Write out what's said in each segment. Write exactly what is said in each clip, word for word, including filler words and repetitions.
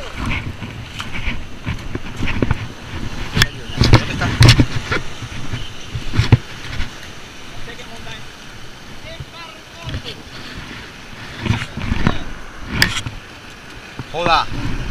¿Dónde está? Joda.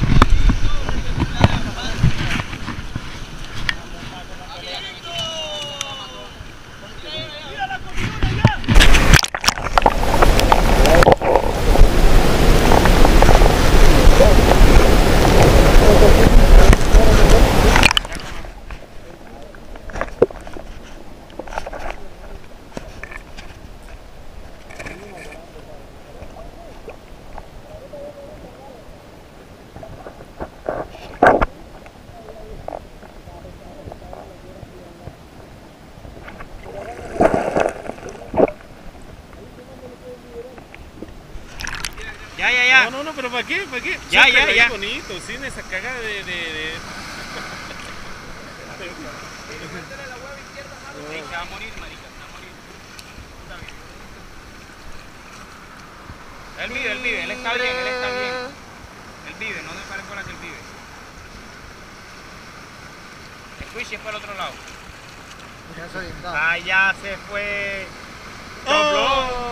Ya, ya, ya. No, no, no, pero ¿para qué? ¿Para qué? Ya, Siempre ya, reí ya. bonito, sin esa cagada de... de, de... Sí, se va a morir, marica, se va a morir. Él vive, él vive, él está bien, él está bien. Él vive, no me pare por la que él vive. El Squishy es por el otro lado. Ya soy, no. Ah, ya se fue. ¡Oh!